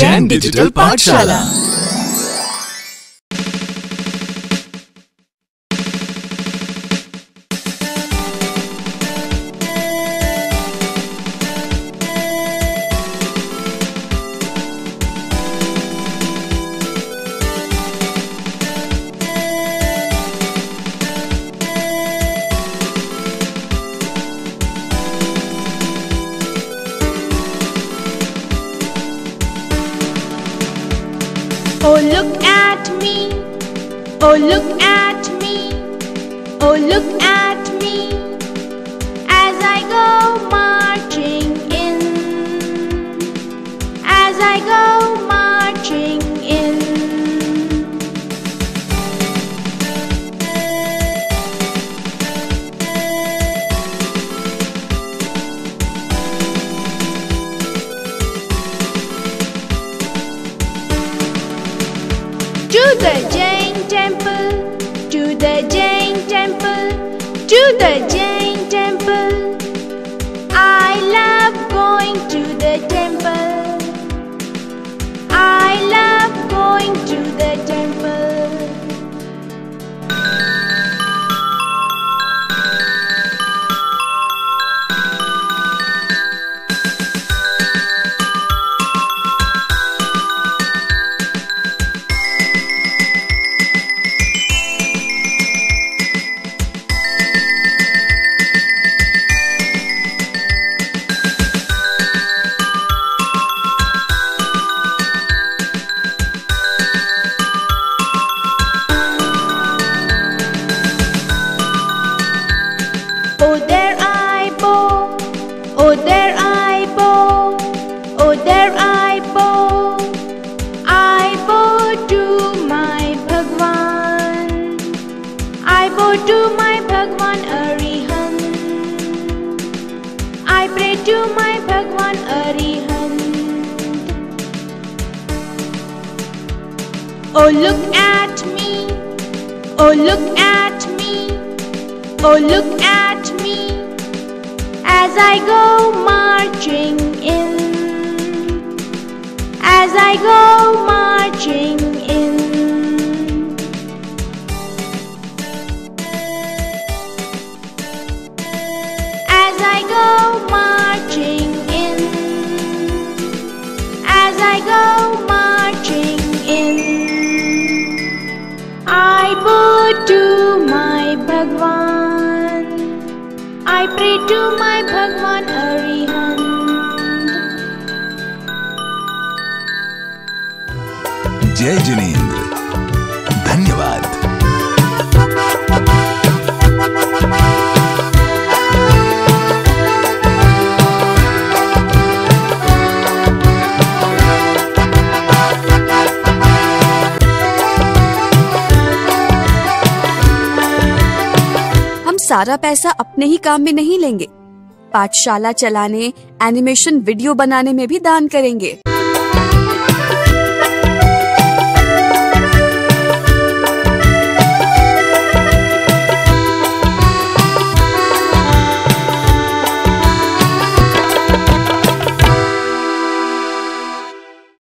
Jain digital Pathshala. Oh look at me, oh look at me, oh look at me, as I go marching in, as I go marching in. To the Jain Temple, to the Jain Temple, to the Jain Temple. I love going to the temple. I love going to the temple. Oh there I bow, oh there I bow, oh there I bow, I bow to my Bhagwan, I bow to my Bhagwan Arihant, I pray to my Bhagwan Arihant. Oh look at me, oh look at me, oh look at me, as I go marching in, as I go marching in. As I go marching in, as I go marching in, I bow to my Bhagwan, I pray to my Bhagwan Arihant. जय जिनेंद्र। धन्यवाद। हम सारा पैसा अपने ही काम में नहीं लेंगे, पाठशाला चलाने, एनिमेशन वीडियो बनाने में भी दान करेंगे।